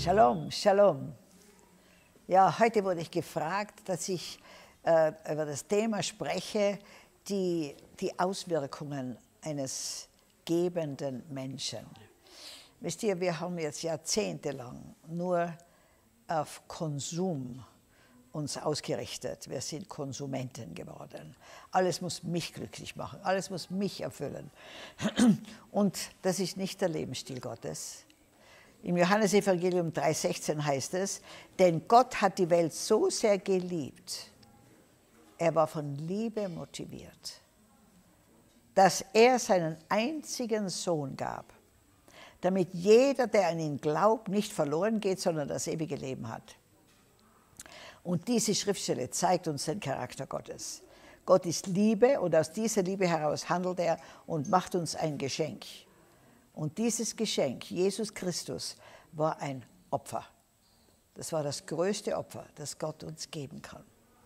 Shalom, Shalom. Ja, heute wurde ich gefragt, dass ich über das Thema spreche, die Auswirkungen eines gebenden Menschen. Wisst ihr, wir haben jetzt jahrzehntelang nur auf Konsum uns ausgerichtet. Wir sind Konsumenten geworden. Alles muss mich glücklich machen, alles muss mich erfüllen. Und das ist nicht der Lebensstil Gottes. Im Johannesevangelium 3,16 heißt es, denn Gott hat die Welt so sehr geliebt, er war von Liebe motiviert, dass er seinen einzigen Sohn gab, damit jeder, der an ihn glaubt, nicht verloren geht, sondern das ewige Leben hat. Und diese Schriftstelle zeigt uns den Charakter Gottes. Gott ist Liebe und aus dieser Liebe heraus handelt er und macht uns ein Geschenk. Und dieses Geschenk, Jesus Christus, war ein Opfer. Das war das größte Opfer, das Gott uns geben kann.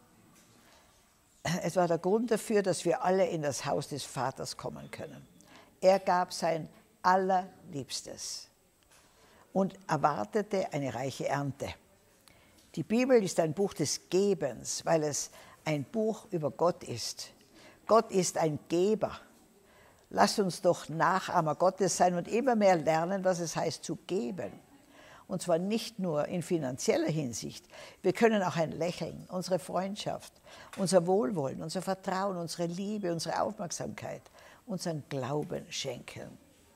Es war der Grund dafür, dass wir alle in das Haus des Vaters kommen können. Er gab sein Allerliebstes und erwartete eine reiche Ernte. Die Bibel ist ein Buch des Gebens, weil es ein Buch über Gott ist. Gott ist ein Geber. Lasst uns doch Nachahmer Gottes sein und immer mehr lernen, was es heißt zu geben. Und zwar nicht nur in finanzieller Hinsicht. Wir können auch ein Lächeln, unsere Freundschaft, unser Wohlwollen, unser Vertrauen, unsere Liebe, unsere Aufmerksamkeit, unseren Glauben schenken.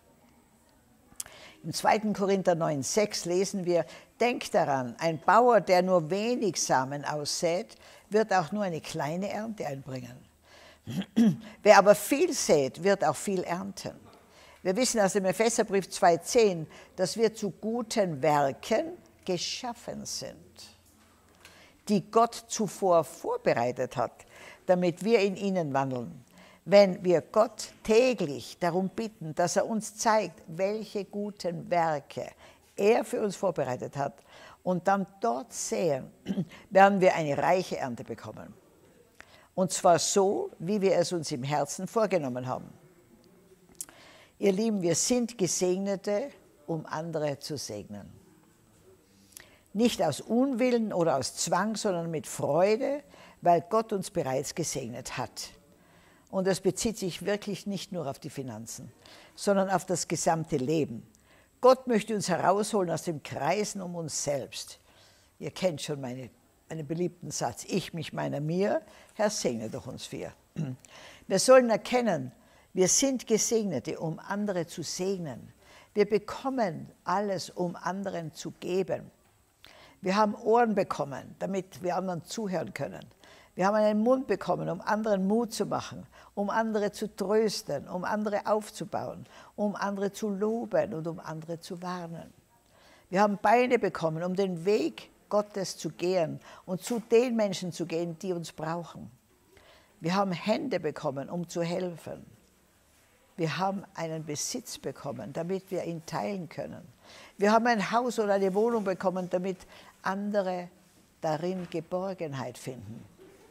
Im 2. Korinther 9,6 lesen wir, denkt daran, ein Bauer, der nur wenig Samen aussät, wird auch nur eine kleine Ernte einbringen. Wer aber viel sät, wird auch viel ernten. Wir wissen aus dem Epheserbrief 2,10, dass wir zu guten Werken geschaffen sind, die Gott zuvor vorbereitet hat, damit wir in ihnen wandeln. Wenn wir Gott täglich darum bitten, dass er uns zeigt, welche guten Werke er für uns vorbereitet hat und dann dort säen, werden wir eine reiche Ernte bekommen. Und zwar so, wie wir es uns im Herzen vorgenommen haben. Ihr Lieben, wir sind Gesegnete, um andere zu segnen. Nicht aus Unwillen oder aus Zwang, sondern mit Freude, weil Gott uns bereits gesegnet hat. Und das bezieht sich wirklich nicht nur auf die Finanzen, sondern auf das gesamte Leben. Gott möchte uns herausholen aus dem Kreisen um uns selbst. Ihr kennt schon meinen beliebten Satz, ich, mich, meiner, mir, Herr, segne doch uns vier. Wir sollen erkennen, wir sind Gesegnete, um andere zu segnen. Wir bekommen alles, um anderen zu geben. Wir haben Ohren bekommen, damit wir anderen zuhören können. Wir haben einen Mund bekommen, um anderen Mut zu machen, um andere zu trösten, um andere aufzubauen, um andere zu loben und um andere zu warnen. Wir haben Beine bekommen, um den Weg Gottes zu gehen und zu den Menschen zu gehen, die uns brauchen. Wir haben Hände bekommen, um zu helfen. Wir haben einen Besitz bekommen, damit wir ihn teilen können. Wir haben ein Haus oder eine Wohnung bekommen, damit andere darin Geborgenheit finden.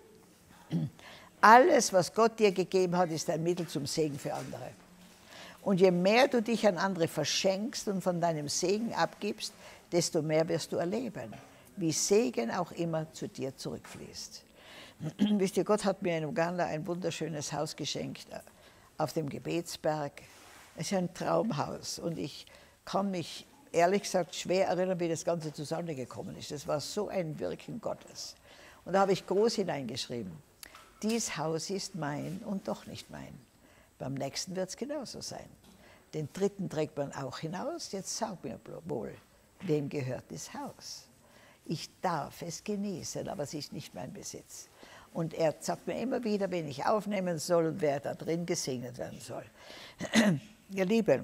Alles, was Gott dir gegeben hat, ist ein Mittel zum Segen für andere. Und je mehr du dich an andere verschenkst und von deinem Segen abgibst, desto mehr wirst du erleben, wie Segen auch immer zu dir zurückfließt. Wisst ihr, Gott hat mir in Uganda ein wunderschönes Haus geschenkt, auf dem Gebetsberg. Es ist ein Traumhaus und ich kann mich ehrlich gesagt schwer erinnern, wie das Ganze zustande gekommen ist. Das war so ein Wirken Gottes. Und da habe ich groß hineingeschrieben, dies Haus ist mein und doch nicht mein. Beim nächsten wird es genauso sein. Den dritten trägt man auch hinaus. Jetzt sag mir wohl, wem gehört das Haus? Ich darf es genießen, aber es ist nicht mein Besitz. Und er sagt mir immer wieder, wen ich aufnehmen soll und wer da drin gesegnet werden soll. Ihr Lieben,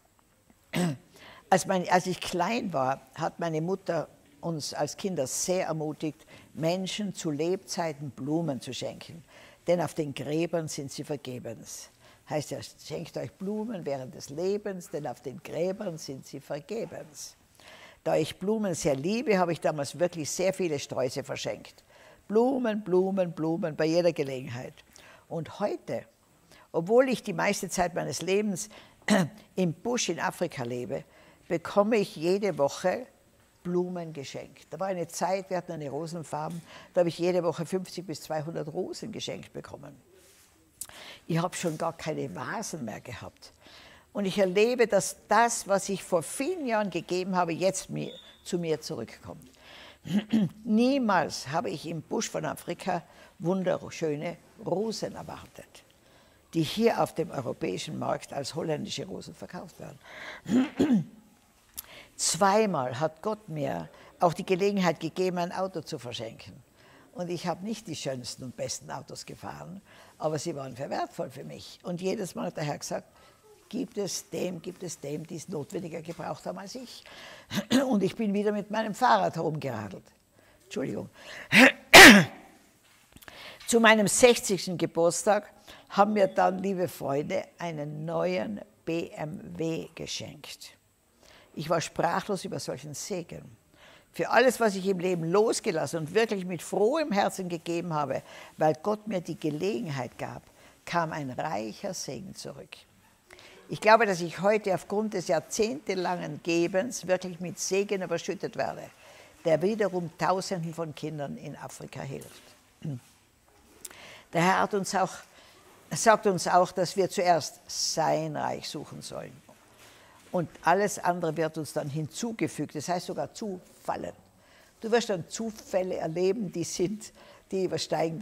als ich klein war, hat meine Mutter uns als Kinder sehr ermutigt, Menschen zu Lebzeiten Blumen zu schenken. Denn auf den Gräbern sind sie vergebens. Heißt ja, schenkt euch Blumen während des Lebens, denn auf den Gräbern sind sie vergebens. Da ich Blumen sehr liebe, habe ich damals wirklich sehr viele Sträuße verschenkt. Blumen, Blumen, Blumen bei jeder Gelegenheit. Und heute, obwohl ich die meiste Zeit meines Lebens im Busch in Afrika lebe, bekomme ich jede Woche Blumen geschenkt. Da war eine Zeit, wir hatten eine Rosenfarm, da habe ich jede Woche 50 bis 200 Rosen geschenkt bekommen. Ich habe schon gar keine Vasen mehr gehabt. Und ich erlebe, dass das, was ich vor vielen Jahren gegeben habe, jetzt zu mir zurückkommt. Niemals habe ich im Busch von Afrika wunderschöne Rosen erwartet, die hier auf dem europäischen Markt als holländische Rosen verkauft werden. Zweimal hat Gott mir auch die Gelegenheit gegeben, ein Auto zu verschenken. Und ich habe nicht die schönsten und besten Autos gefahren, aber sie waren sehr wertvoll für mich. Und jedes Mal hat der Herr gesagt, gibt es dem, die es notwendiger gebraucht haben als ich. Und ich bin wieder mit meinem Fahrrad herumgeradelt. Entschuldigung. Zu meinem 60. Geburtstag haben mir dann, liebe Freunde, einen neuen BMW geschenkt. Ich war sprachlos über solchen Segen. Für alles, was ich im Leben losgelassen und wirklich mit frohem Herzen gegeben habe, weil Gott mir die Gelegenheit gab, kam ein reicher Segen zurück. Ich glaube, dass ich heute aufgrund des jahrzehntelangen Gebens wirklich mit Segen überschüttet werde, der wiederum Tausenden von Kindern in Afrika hilft. Der Herr sagt uns auch, dass wir zuerst sein Reich suchen sollen. Und alles andere wird uns dann hinzugefügt, das heißt sogar zufallen. Du wirst dann Zufälle erleben, die übersteigen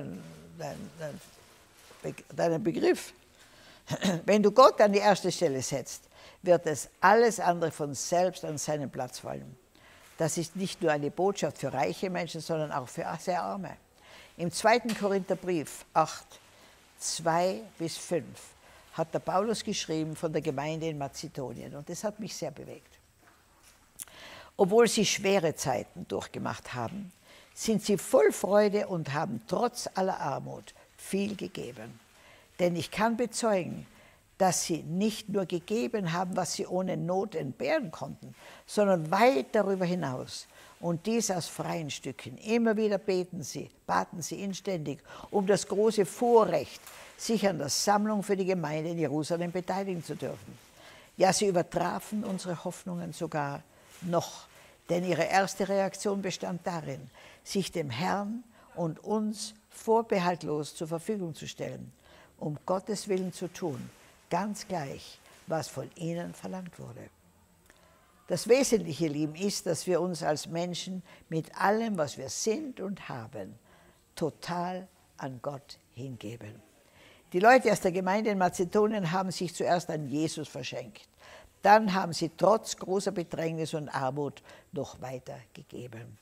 deinen Begriff. Wenn du Gott an die erste Stelle setzt, wird es alles andere von selbst an seinen Platz fallen. Das ist nicht nur eine Botschaft für reiche Menschen, sondern auch für sehr Arme. Im 2. Korintherbrief 8, 2-5 hat der Paulus geschrieben von der Gemeinde in Mazedonien und das hat mich sehr bewegt. Obwohl sie schwere Zeiten durchgemacht haben, sind sie voll Freude und haben trotz aller Armut viel gegeben. Denn ich kann bezeugen, dass sie nicht nur gegeben haben, was sie ohne Not entbehren konnten, sondern weit darüber hinaus. Und dies aus freien Stücken. Immer wieder baten sie inständig um das große Vorrecht, sich an der Sammlung für die Gemeinde in Jerusalem beteiligen zu dürfen. Ja, sie übertrafen unsere Hoffnungen sogar noch, denn ihre erste Reaktion bestand darin, sich dem Herrn und uns vorbehaltlos zur Verfügung zu stellen, um Gottes Willen zu tun, ganz gleich, was von ihnen verlangt wurde. Das Wesentliche, Lieben, ist, dass wir uns als Menschen mit allem, was wir sind und haben, total an Gott hingeben. Die Leute aus der Gemeinde in Mazedonien haben sich zuerst an Jesus verschenkt. Dann haben sie trotz großer Bedrängnis und Armut noch weiter gegeben.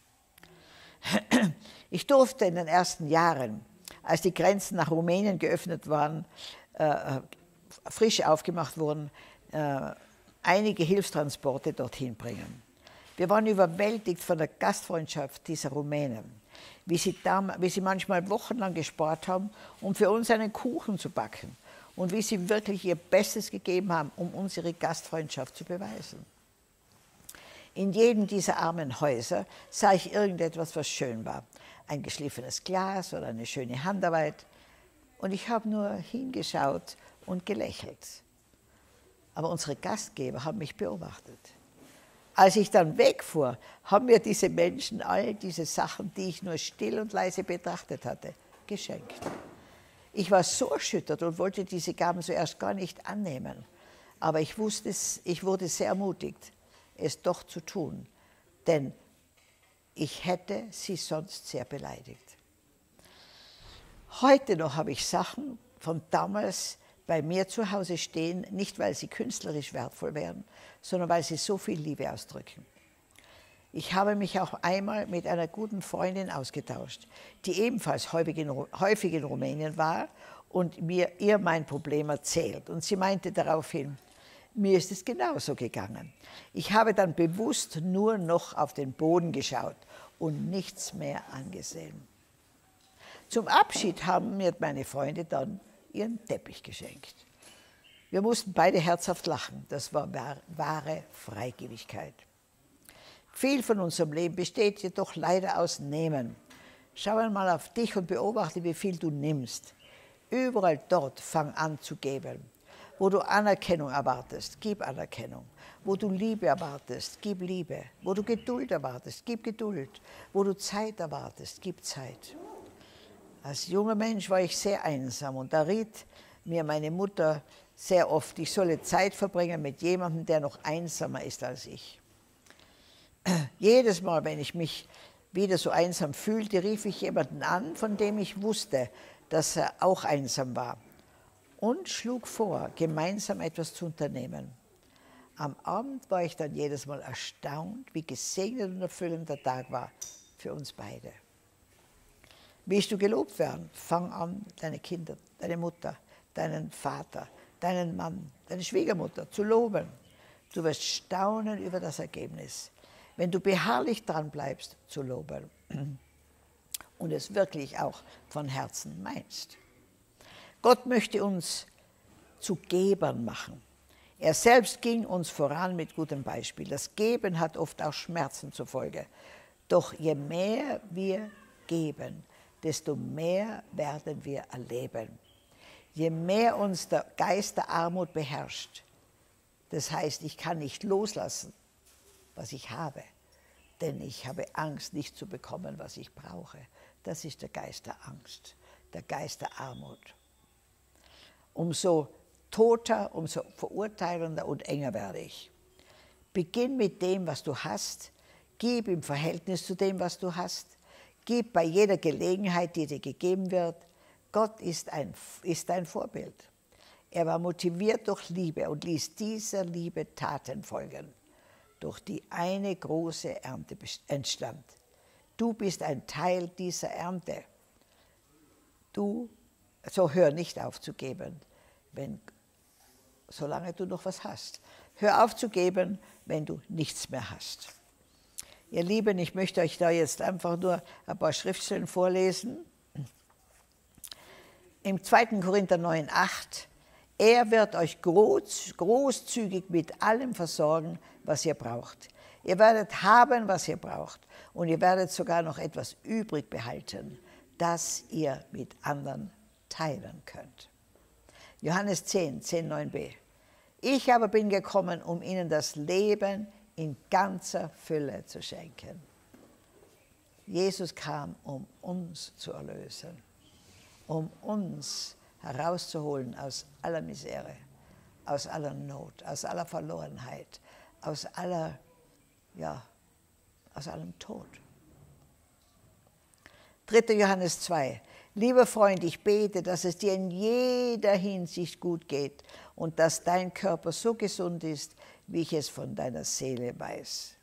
Ich durfte in den ersten Jahren, als die Grenzen nach Rumänien geöffnet waren, frisch aufgemacht wurden, einige Hilfstransporte dorthin bringen. Wir waren überwältigt von der Gastfreundschaft dieser Rumänen, wie sie manchmal wochenlang gespart haben, um für uns einen Kuchen zu backen und wie sie wirklich ihr Bestes gegeben haben, um unsere Gastfreundschaft zu beweisen. In jedem dieser armen Häuser sah ich irgendetwas, was schön war. Ein geschliffenes Glas oder eine schöne Handarbeit. Und ich habe nur hingeschaut und gelächelt. Aber unsere Gastgeber haben mich beobachtet. Als ich dann wegfuhr, haben mir diese Menschen all diese Sachen, die ich nur still und leise betrachtet hatte, geschenkt. Ich war so erschüttert und wollte diese Gaben zuerst gar nicht annehmen. Aber ich wurde sehr ermutigt, es doch zu tun, denn ich hätte sie sonst sehr beleidigt. Heute noch habe ich Sachen von damals bei mir zu Hause stehen, nicht weil sie künstlerisch wertvoll wären, sondern weil sie so viel Liebe ausdrücken. Ich habe mich auch einmal mit einer guten Freundin ausgetauscht, die ebenfalls häufig in Rumänien war und ihr mein Problem erzählt. Und sie meinte daraufhin, mir ist es genauso gegangen. Ich habe dann bewusst nur noch auf den Boden geschaut und nichts mehr angesehen. Zum Abschied haben mir meine Freunde dann ihren Teppich geschenkt. Wir mussten beide herzhaft lachen. Das war wahre Freigebigkeit. Viel von unserem Leben besteht jedoch leider aus Nehmen. Schau einmal auf dich und beobachte, wie viel du nimmst. Überall dort fang an zu geben. Wo du Anerkennung erwartest, gib Anerkennung. Wo du Liebe erwartest, gib Liebe. Wo du Geduld erwartest, gib Geduld. Wo du Zeit erwartest, gib Zeit. Als junger Mensch war ich sehr einsam und da riet mir meine Mutter sehr oft, ich solle Zeit verbringen mit jemandem, der noch einsamer ist als ich. Jedes Mal, wenn ich mich wieder so einsam fühlte, rief ich jemanden an, von dem ich wusste, dass er auch einsam war, und schlug vor, gemeinsam etwas zu unternehmen. Am Abend war ich dann jedes Mal erstaunt, wie gesegnet und erfüllend der Tag war für uns beide. Willst du gelobt werden? Fang an, deine Kinder, deine Mutter, deinen Vater, deinen Mann, deine Schwiegermutter zu loben. Du wirst staunen über das Ergebnis, wenn du beharrlich dran bleibst, zu loben und es wirklich auch von Herzen meinst. Gott möchte uns zu Gebern machen. Er selbst ging uns voran mit gutem Beispiel. Das Geben hat oft auch Schmerzen zur Folge. Doch je mehr wir geben, desto mehr werden wir erleben. Je mehr uns der Geist der Armut beherrscht, das heißt, ich kann nicht loslassen, was ich habe, denn ich habe Angst, nicht zu bekommen, was ich brauche. Das ist der Geist der Angst, der Geist der Armut. Umso toter, umso verurteilender und enger werde ich. Beginn mit dem, was du hast. Gib im Verhältnis zu dem, was du hast. Gib bei jeder Gelegenheit, die dir gegeben wird. Gott ist dein Vorbild. Er war motiviert durch Liebe und ließ dieser Liebe Taten folgen, durch die eine große Ernte entstand. Du bist ein Teil dieser Ernte. So hör nicht auf zu geben, solange du noch was hast. Hör auf zu geben, wenn du nichts mehr hast. Ihr Lieben, ich möchte euch da jetzt einfach nur ein paar Schriftstellen vorlesen. Im 2. Korinther 9,8: Er wird euch großzügig mit allem versorgen, was ihr braucht. Ihr werdet haben, was ihr braucht. Und ihr werdet sogar noch etwas übrig behalten, das ihr mit anderen teilen könnt. Johannes 10,9b: Ich aber bin gekommen, um ihnen das Leben in ganzer Fülle zu schenken. Jesus kam, um uns zu erlösen, um uns herauszuholen aus aller Misere, aus aller Not, aus aller Verlorenheit, aus allem Tod. 3. Johannes 2: Lieber Freund, ich bete, dass es dir in jeder Hinsicht gut geht und dass dein Körper so gesund ist, wie ich es von deiner Seele weiß.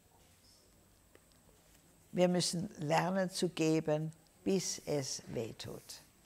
Wir müssen lernen zu geben, bis es weh tut.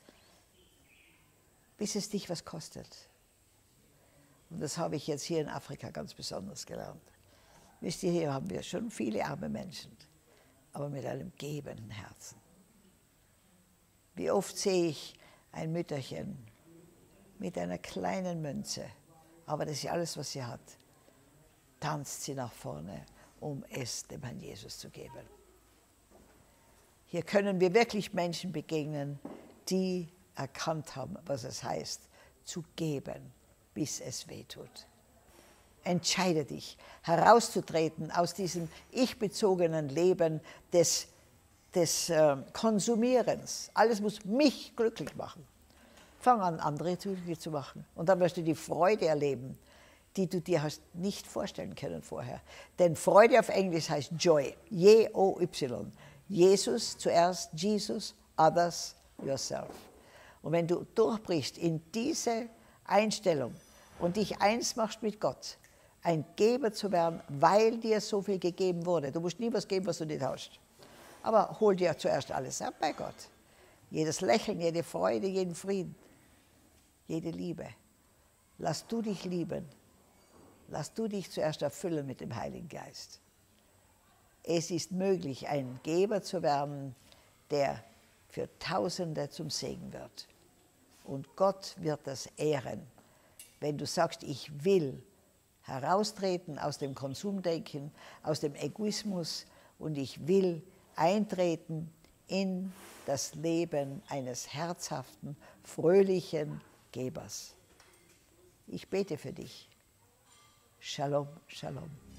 Bis es dich was kostet. Und das habe ich jetzt hier in Afrika ganz besonders gelernt. Wisst ihr, hier haben wir schon viele arme Menschen, aber mit einem gebenden Herzen. Wie oft sehe ich ein Mütterchen mit einer kleinen Münze, aber das ist alles, was sie hat, tanzt sie nach vorne, um es dem Herrn Jesus zu geben. Hier können wir wirklich Menschen begegnen, die erkannt haben, was es heißt, zu geben, bis es weh tut. Entscheide dich, herauszutreten aus diesem ich-bezogenen Leben des Konsumierens. Alles muss mich glücklich machen. Fang an, andere glücklich zu machen. Und dann wirst du die Freude erleben, die du dir hast nicht vorstellen können vorher. Denn Freude auf Englisch heißt Joy. J-O-Y. Jesus zuerst, Jesus, others, yourself. Und wenn du durchbrichst in diese Einstellung und dich eins machst mit Gott, ein Geber zu werden, weil dir so viel gegeben wurde. Du musst nie was geben, was du nicht hast. Aber hol dir zuerst alles ab bei Gott. Jedes Lächeln, jede Freude, jeden Frieden, jede Liebe. Lass du dich lieben. Lass du dich zuerst erfüllen mit dem Heiligen Geist. Es ist möglich, ein Geber zu werden, der für Tausende zum Segen wird. Und Gott wird das ehren, wenn du sagst, ich will heraustreten aus dem Konsumdenken, aus dem Egoismus und ich will eintreten in das Leben eines herzhaften, fröhlichen Gebers. Ich bete für dich. Shalom, Shalom.